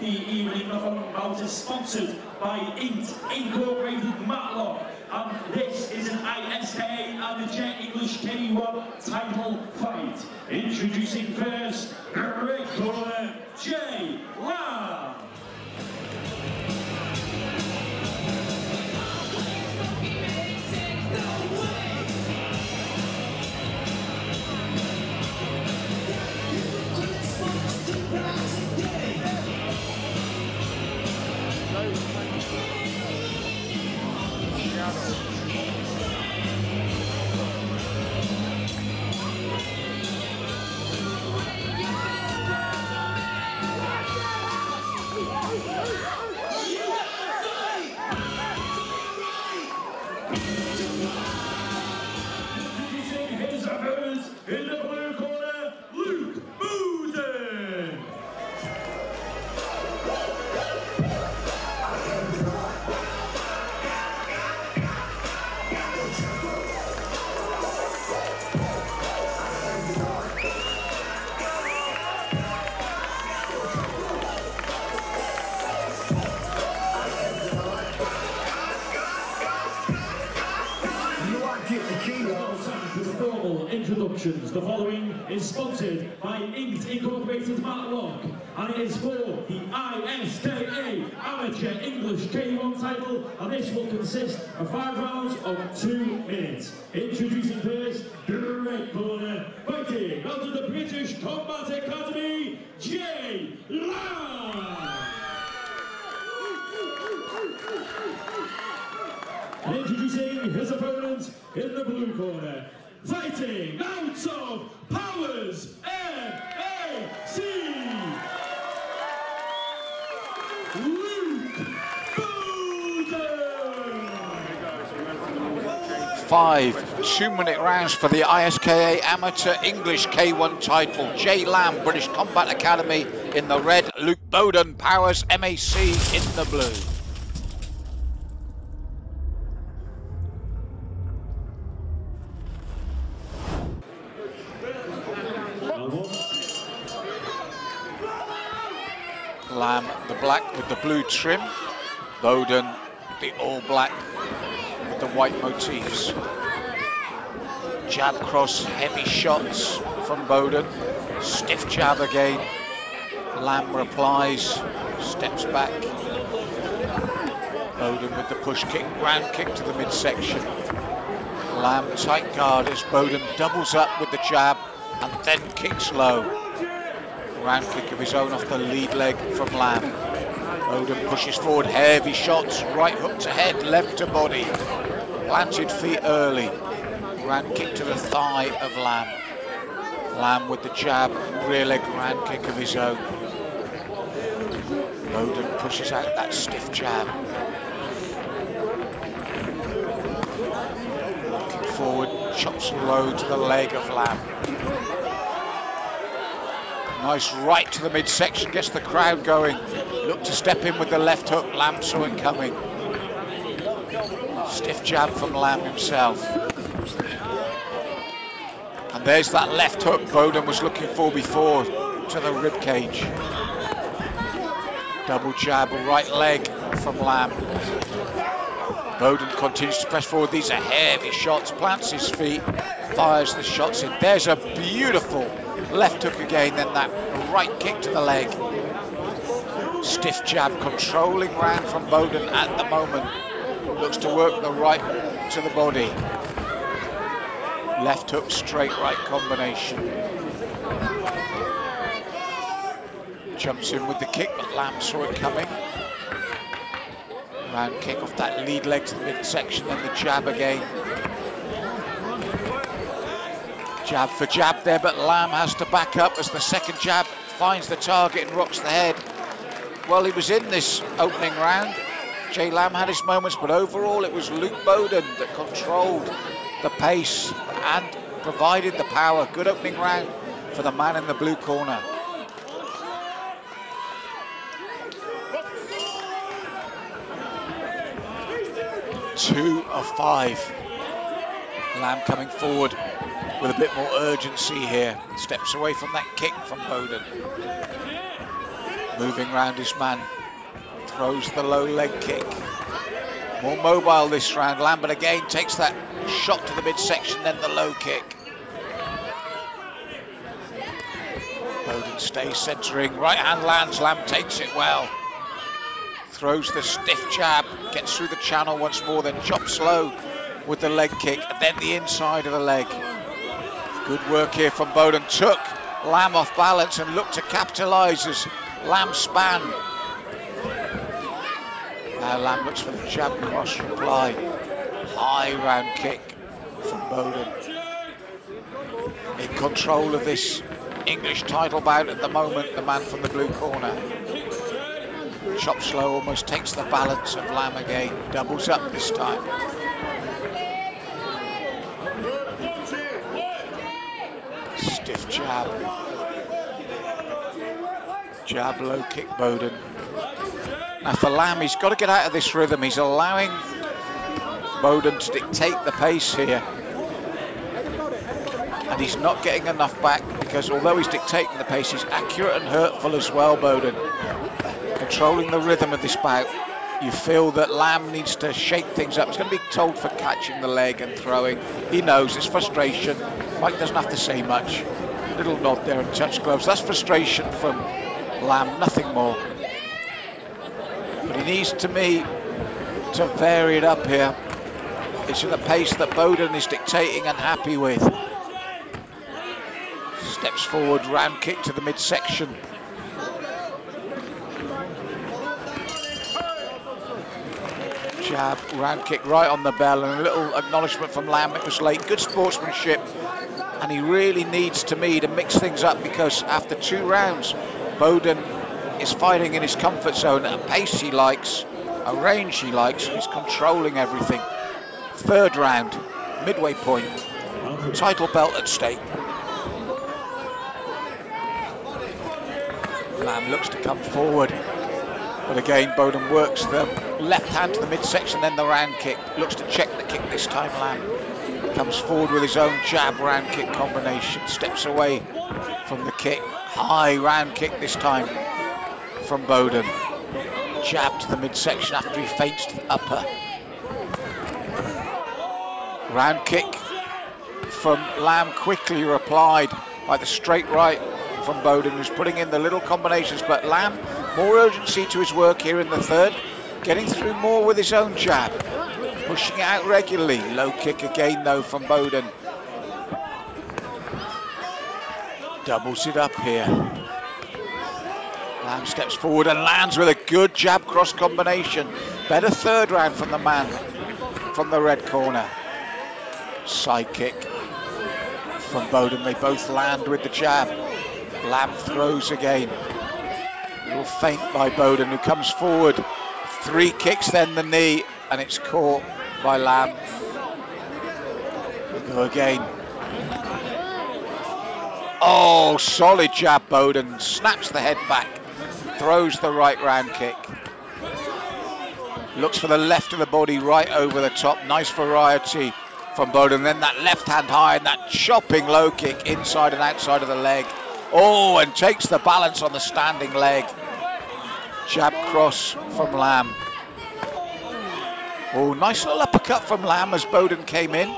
the evening. The following bout is sponsored by Incorporated Matlock, and this is an ISKA Amateur English K1 title fight. Introducing first, red corner, J. Lam. His opponent in the blue corner, Boden. 'With formal introductions, the following is sponsored by Incorporated Matlock, and it is for the ISKA Amateur English K1 title, and this will consist of 5 rounds of 2 minutes. Introducing first, the red corner, fighting out of the British Combat Academy, J. Lam. And introducing his opponent in the blue corner, fighting out of Powers MAC, Luke Boden. 5 2-minute rounds for the ISKA Amateur English K1 title. J. Lam, British Combat Academy in the red, Luke Boden, Powers MAC in the blue. Lam, the black with the blue trim. Boden, the all black with the white motifs. Jab cross, heavy shots from Boden. Stiff jab again. Lam replies, steps back. Boden with the push kick, ground kick to the midsection. Lam tight guard as Boden doubles up with the jab and then kicks low. Round kick of his own off the lead leg from Lam. Boden pushes forward, heavy shots, right hook to head, left to body. Planted feet early. Round kick to the thigh of Lam. Lam with the jab, rear leg round kick of his own. Boden pushes out that stiff jab. Kick forward, chops low to the leg of Lam. Nice right to the midsection, gets the crowd going. Look to step in with the left hook, Lam saw it coming. Stiff jab from Lam himself. And there's that left hook Boden was looking for before, to the rib cage. Double jab, right leg from Lam. Boden continues to press forward. These are heavy shots, plants his feet, fires the shots in. There's a beautiful left hook again, then that right kick to the leg. Stiff jab, controlling round from Boden at the moment. Looks to work the right to the body. Left hook, straight right combination. Jumps in with the kick, but Lam saw it coming. Round kick off that lead leg to the midsection, then the jab again. Jab for jab there, but Lam has to back up as the second jab finds the target and rocks the head. Well, he was in this opening round. J. Lam had his moments, but overall it was Luke Boden that controlled the pace and provided the power. Good opening round for the man in the blue corner. Two of 5. Lam coming forward with a bit more urgency here. Steps away from that kick from Boden. Moving round his man, throws the low leg kick. More mobile this round. Lambert again takes that shot to the midsection, then the low kick. Boden stays centering, right hand lands, Lamb takes it well. Throws the stiff jab, gets through the channel once more, then chops low with the leg kick, and then the inside of the leg. Good work here from Boden. Took Lamb off balance and looked to capitalise as Lamb span. Now Lamb looks for the jab cross reply. High round kick from Boden. In control of this English title bout at the moment, the man from the blue corner. Chops low, almost takes the balance of Lamb again. Doubles up this time. Stiff jab. Jab, low kick, Boden. Now for Lamb, he's got to get out of this rhythm. He's allowing Boden to dictate the pace here. And he's not getting enough back because although he's dictating the pace, he's accurate and hurtful as well, Boden. Controlling the rhythm of this bout. You feel that Lamb needs to shake things up. He's going to be told for catching the leg and throwing. He knows it's frustration. Mike doesn't have to say much. Little nod there and touch gloves. That's frustration from Lamb, nothing more. But he needs, to me, to vary it up here. It's at the pace that Boden is dictating and happy with. Steps forward, round kick to the midsection. Jab, round kick right on the bell, and a little acknowledgement from Lamb. It was late, good sportsmanship, and he really needs, to me, to mix things up because after 2 rounds, Boden is fighting in his comfort zone at a pace he likes, a range he likes, he's controlling everything. 3rd round, midway point, title belt at stake. Lamb looks to come forward, but again Boden works the left hand to the midsection, then the round kick. Looks to check the kick this time, Lamb. Comes forward with his own jab round kick combination, steps away from the kick. High round kick this time from Boden. Jab to the midsection after he feints to the upper. Round kick from Lamb, quickly replied by the straight right from Boden, who's putting in the little combinations, but Lamb, more urgency to his work here in the 3rd, getting through more with his own jab, pushing it out regularly. Low kick again though from Boden. Doubles it up here. Lamb steps forward and lands with a good jab cross combination. Better 3rd round from the man from the red corner. Side kick from Boden. They both land with the jab. Lamb throws again. A little feint by Boden, who comes forward. 3 kicks, then the knee, and it's caught by Lamb. We'll go again. Oh, solid jab, Boden. Snaps the head back. Throws the right round kick. Looks for the left of the body right over the top. Nice variety from Boden. Then that left hand high and that chopping low kick inside and outside of the leg. Oh, and takes the balance on the standing leg. Jab cross from Lamb. Oh, nice little uppercut from Lamb as Boden came in.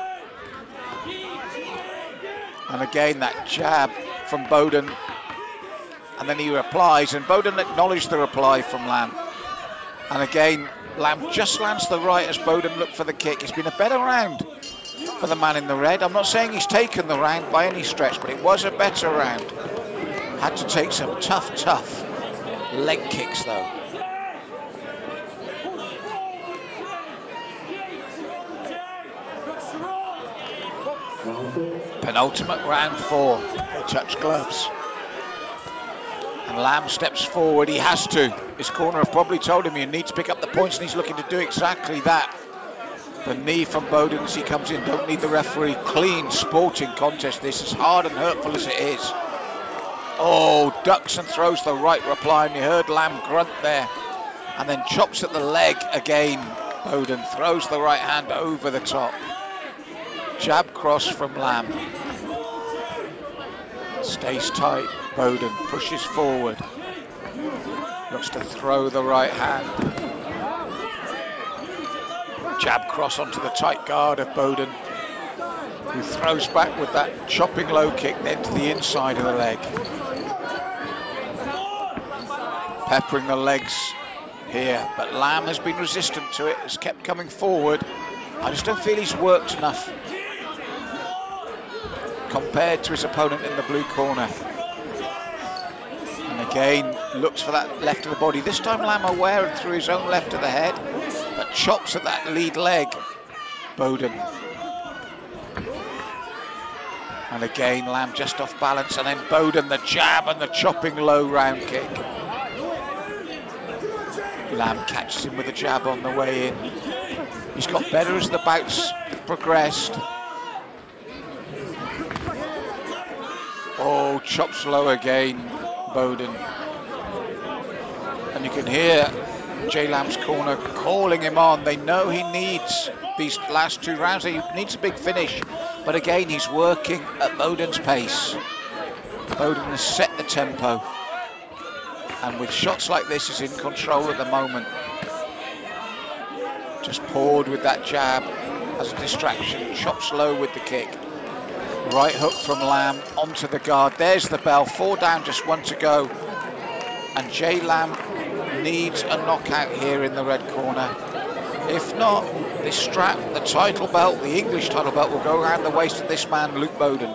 And again, that jab from Boden. And then he replies, and Boden acknowledged the reply from Lamb. And again, Lamb just lands the right as Boden looked for the kick. It's been a better round for the man in the red. I'm not saying he's taken the round by any stretch, but it was a better round. Had to take some tough leg kicks though. Penultimate round 4. They touch gloves. And Lamb steps forward. He has to. His corner have probably told him you need to pick up the points, and he's looking to do exactly that. The knee from Boden as he comes in. Don't need the referee. Clean sporting contest. This is hard and hurtful as it is. Oh, ducks and throws the right reply, and you heard Lamb grunt there. And then chops at the leg again. Boden throws the right hand over the top. Jab cross from Lamb. Stays tight. Boden pushes forward. Looks to throw the right hand. Jab cross onto the tight guard of Boden, who throws back with that chopping low kick then to the inside of the leg. Peppering the legs here, but Lamb has been resistant to it, has kept coming forward. I just don't feel he's worked enough compared to his opponent in the blue corner. And again, looks for that left of the body. This time Lamb aware and through his own left of the head, but chops at that lead leg, Boden. And again, Lamb just off balance, and then Boden the jab and the chopping low round kick. Lamb catches him with a jab on the way in. He's got better as the bouts progressed. Oh, chops low again, Boden. And you can hear Jay Lamb's corner calling him on. They know he needs these last 2 rounds. He needs a big finish. But again, he's working at Boden's pace. Boden has set the tempo. And with shots like this, is in control at the moment. Just poured with that jab as a distraction. Chops low with the kick. Right hook from Lamb onto the guard. There's the bell. 4 down, just 1 to go. And Jay Lamb needs a knockout here in the red corner. If not, this strap, the title belt, the English title belt, will go around the waist of this man, Luke Boden.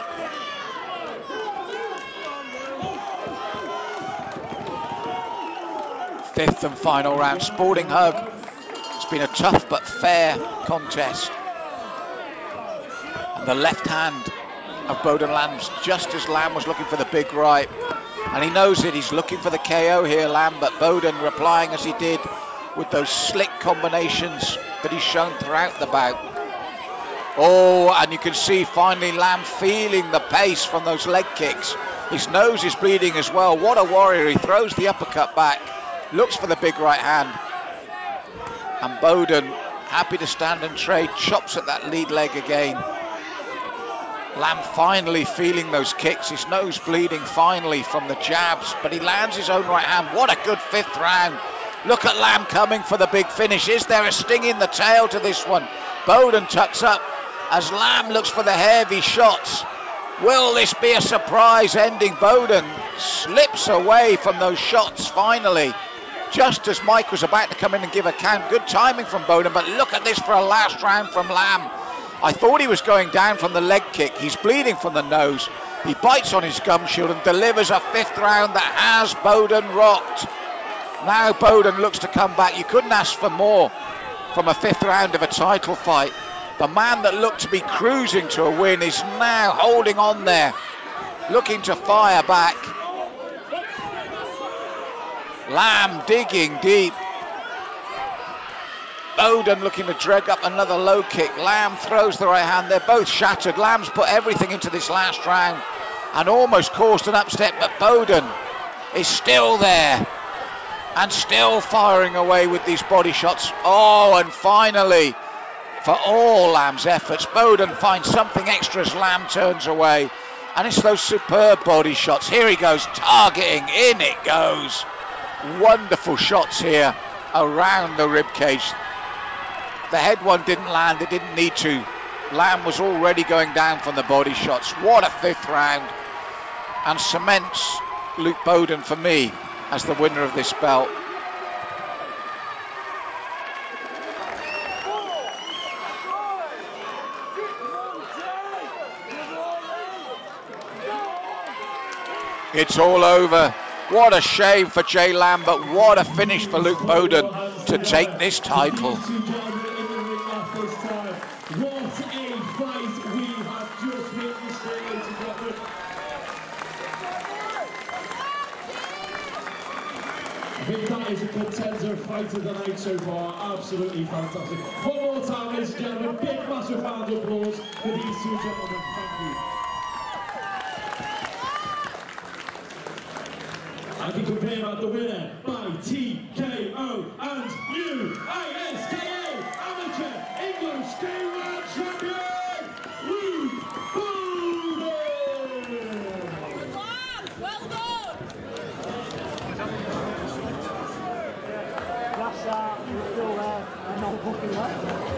Fifth and final round, sporting hug. It's been a tough but fair contest. And the left hand of Boden lands just as Lamb was looking for the big right. And he knows it, he's looking for the KO here, Lamb, but Boden replying as he did with those slick combinations that he's shown throughout the bout. Oh, and you can see finally Lamb feeling the pace from those leg kicks. His nose is bleeding as well. What a warrior. He throws the uppercut back, looks for the big right hand. And Boden, happy to stand and trade, chops at that lead leg again. Lamb finally feeling those kicks, his nose bleeding finally from the jabs, but he lands his own right hand. What a good 5th round. Look at Lamb coming for the big finish. Is there a sting in the tail to this one? Boden tucks up as Lamb looks for the heavy shots. Will this be a surprise ending? Boden slips away from those shots finally, just as Mike was about to come in and give a count. Good timing from Boden, but look at this for a last round from Lamb. I thought he was going down from the leg kick. He's bleeding from the nose. He bites on his gum shield and delivers a 5th round that has Boden rocked. Now Boden looks to come back. You couldn't ask for more from a 5th round of a title fight. The man that looked to be cruising to a win is now holding on there, looking to fire back. Lamb digging deep. Boden looking to drag up another low kick. Lamb throws the right hand. They're both shattered. Lamb's put everything into this last round and almost caused an upset, but Boden is still there and still firing away with these body shots. Oh, and finally, for all Lamb's efforts, Boden finds something extra as Lamb turns away, and it's those superb body shots. Here he goes, targeting, in it goes. Wonderful shots here around the ribcage. The head one didn't land, it didn't need to. Lamb was already going down from the body shots. What a 5th round, and cements Luke Boden for me as the winner of this belt. It's all over. What a shame for Jay Lamb, but what a finish for Luke Boden to take this title. I think that is a contender fight of the night so far. Absolutely fantastic. One more time, ladies and gentlemen, big massive round of applause for these 2 gentlemen. Thank you. I can confirm out the winner by TKO and new ISKA Amateur English K1 Champion, Luke Boden! Well done! hooking up.